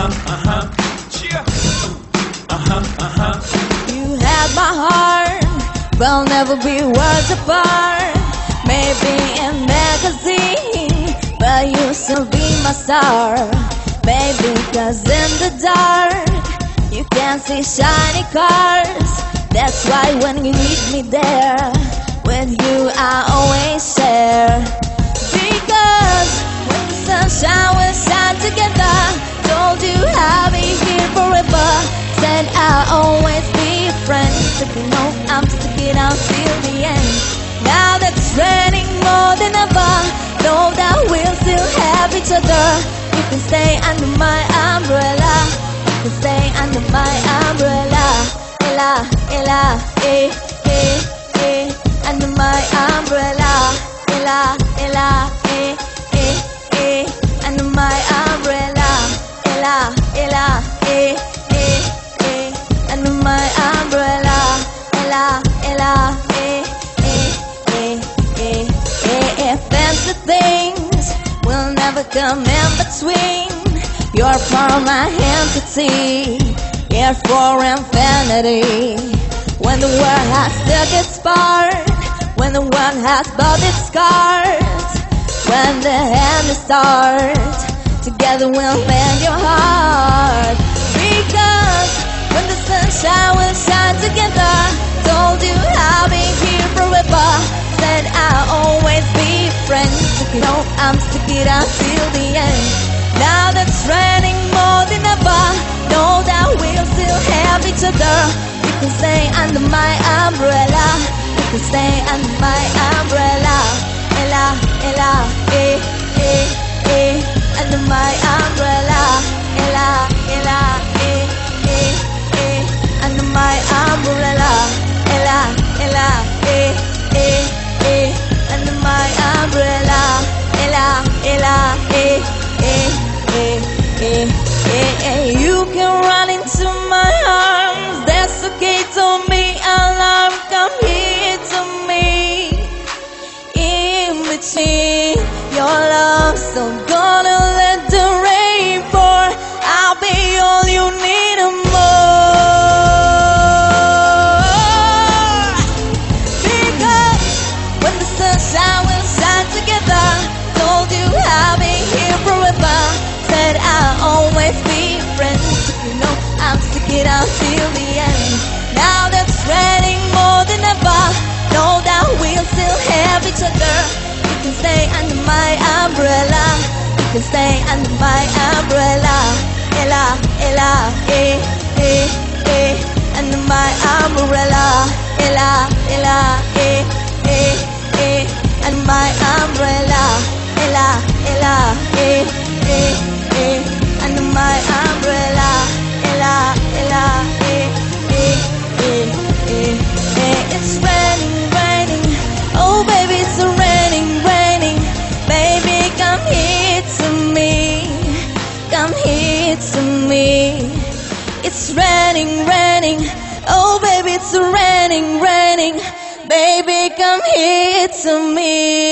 You have my heart, we'll never be worlds apart. Maybe in magazine, but you'll still be my star. Baby, 'cause in the dark you can't see shiny cars. That's why when you need me there, with you I always share. Because when the sunshine will shine together, told you I'll be here forever. Said I'll always be a friend. But you know I'm sticking out till the end. Now that it's raining more than ever, know that we'll still have each other. You can stay under my umbrella. You can stay under my umbrella. Ella, Ella, eh, eh, eh. Under my umbrella. Ella, Ella, eh, eh, eh. Under my umbrella. Ella, Ella, eh, eh, eh. Under my umbrella. Ella, Ella, eh, eh, eh, eh, eh. If fancy things will never come in between, you're for my entity, you're for infinity. When the world has stuck its part, when the world has both its scars, when the end starts, together we'll mend your heart. Because when the sunshine will shine together, told you I'll be here forever. Said I'll always be friends. You know I'm sticking out till the end. Now that it's raining more than ever, know that we'll still have each other. You can stay under my umbrella. You can stay under my umbrella. Ella, Ella, eh, eh, eh. Under my umbrella. Ella, Ella, eh, eh, eh. Under my umbrella. Ella, Ella, eh, eh, eh. Under my umbrella. Ella, Ella, eh, eh, eh, eh, eh, eh. You can run into my arms. That's okay, told me alarm. Come here to me. In between your love, so gonna let the rain pour. I'll be all you need and more. Because when the sunshine will shine together, told you I'll be here forever. Said I'll always be friends. You know I'm sticking out till the end. Now that it's raining more than ever, know that we'll still have each other. You can stay under my umbrella. You can stay under my umbrella. Ella, Ella, eh, eh, eh. Under my umbrella. Ella, Ella, eh, eh, eh. Under my umbrella. Ella, Ella, eh, eh, eh. Under my umbrella. Ella, Ella, eh, eh, eh, eh, eh. It's raining, raining. Oh baby, it's raining, raining. Baby, come here to me. Come here to me. It's raining, raining. Oh baby, it's raining, raining. Baby, come here to me.